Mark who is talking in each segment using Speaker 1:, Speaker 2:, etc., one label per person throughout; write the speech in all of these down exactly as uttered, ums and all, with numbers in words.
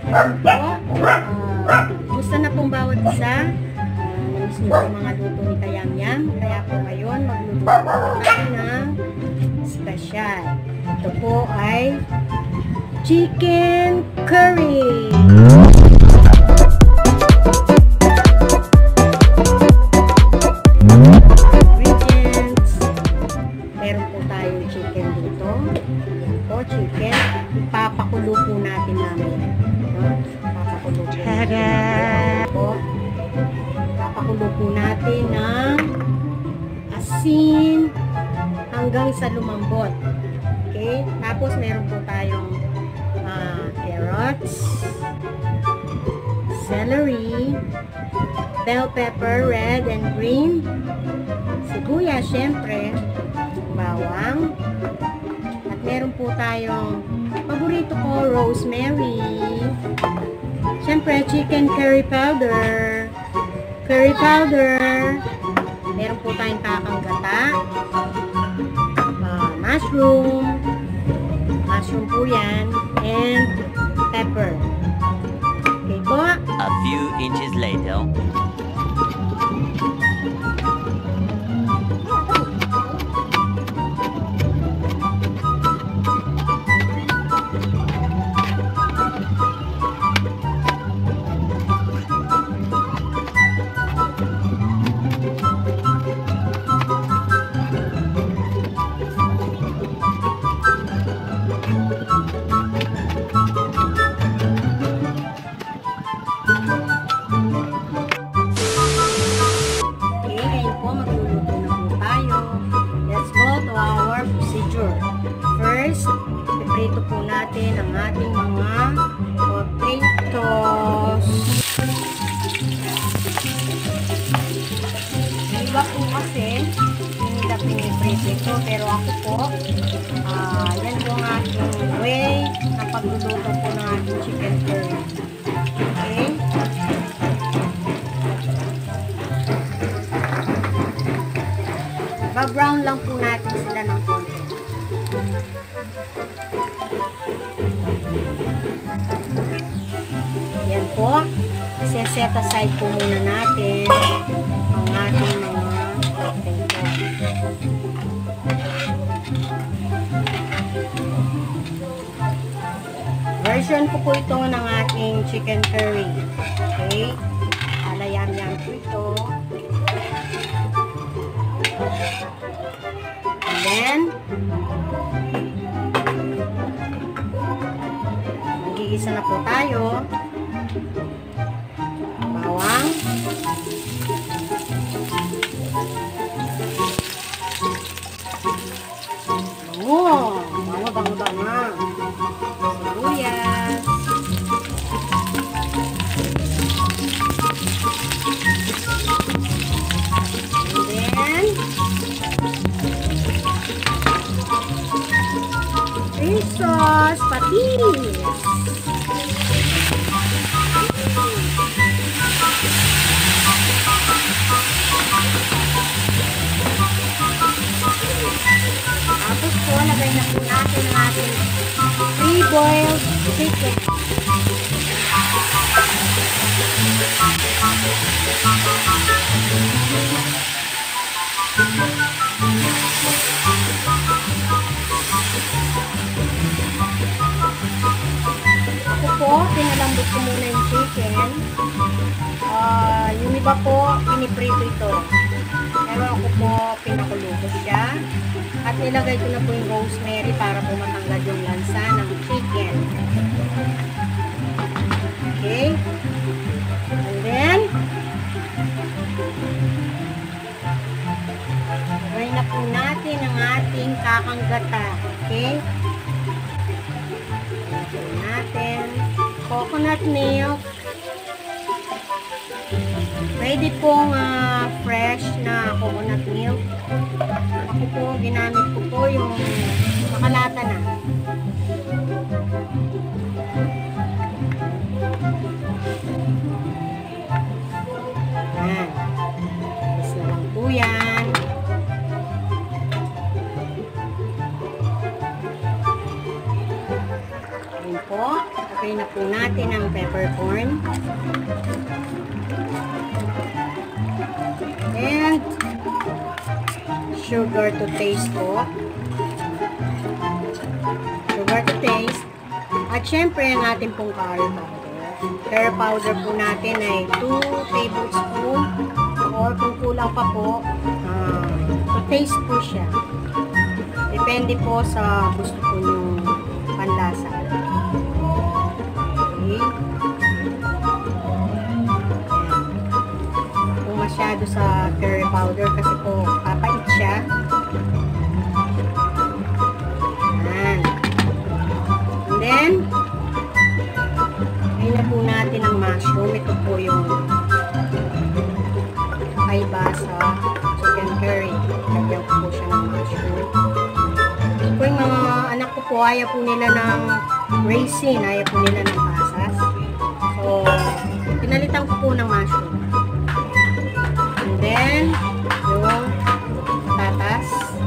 Speaker 1: Ayun po, uh, gusto na pong bawat isa. Uh, namiss niyo po mga luto ni Kayamyam. Kaya po ngayon, magluluto po tayo ng special. Ito po ay chicken curry. Ingredients. Meron po tayong chicken dito. Yan po, chicken. Ipapakulo po natin namin. Ipapakulo po natin. Ipapakulo po natin ng asin hanggang sa lumambot. Okay? Tapos meron po tayong uh, carrots, celery, bell pepper, red and green, sibuyas, syempre, bawang, at meron po tayong paborito ko, rosemary, syempre, chicken curry powder, curry powder, meron po tayong takang gata, uh, mushroom, mushroom po yan, and pepper. Okay po?
Speaker 2: A few inches later.
Speaker 1: First, iprito po natin ang ating mga potatoes. Iba po kasi, hindi na piniprito ito, pero ako po, uh, yan po ang ating way na pagluluto po ng ating chicken curry. Okay? Ba-brown lang po natin sila ng konti. Yan po. Set aside po muna natin ang ating mga potato. Version po po ito ng ating chicken curry. Okay? Alayam-yam po ito. And then, mag-iisa na po tayo. Bawang. Bango. Bango, bango, bango. Sibuyas. And then, fish sauce, patis. Tapos po, lagay na po natin ang ating pre-boiled chicken. Ako po, pinalambot ko muna yung chicken. Uh, yung iba po, piniprito ito. Pero ako po, pinakulo ko siya. At nilagay ko na po yung rosemary para po matanggal yung lansa ng chicken. Okay? And then, gawin na po natin ang ating kakang gata. Okay? Gawin natin coconut milk. Pwede pong uh, fresh na coconut milk. Ako po, ginamit ko po yung makalata na. Yan. Tapos na lang po yan. Ayun po. Lagay na po natin ang peppercorn. And sugar to taste po. Sugar to taste. At syempre, ang ating pong curry powder. Curry powder po natin ay two tablespoon or kung kulang pa po, uh, to taste po siya. Depende po sa gusto po yung panlasa. Okay. Kung masyado sa curry powder kasi po kapait siya. Ayan. And then, ayun na po natin ang mushroom. Ito po yung kaiba sa chicken curry. Lagyan ko po siya ng mushroom. Po yung mga anak ko po, ayaw po nila ng raisin, ayaw po nila ng pasas. So, pinalitan ko po ng mushroom. And then, yung patatas.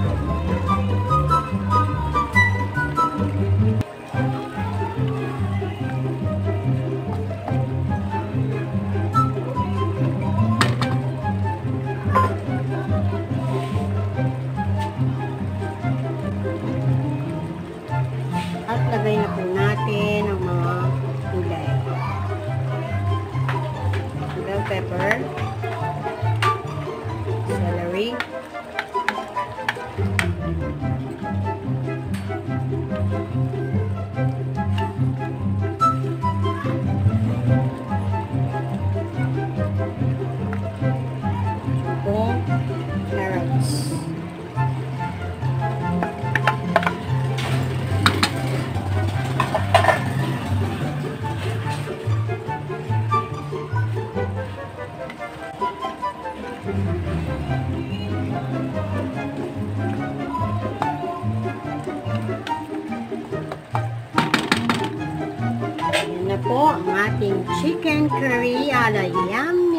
Speaker 1: At lagay na po natin ang mga gulay. Bell pepper, celery, yung carrots. Yan na po ang ating chicken curry ala Yamsky.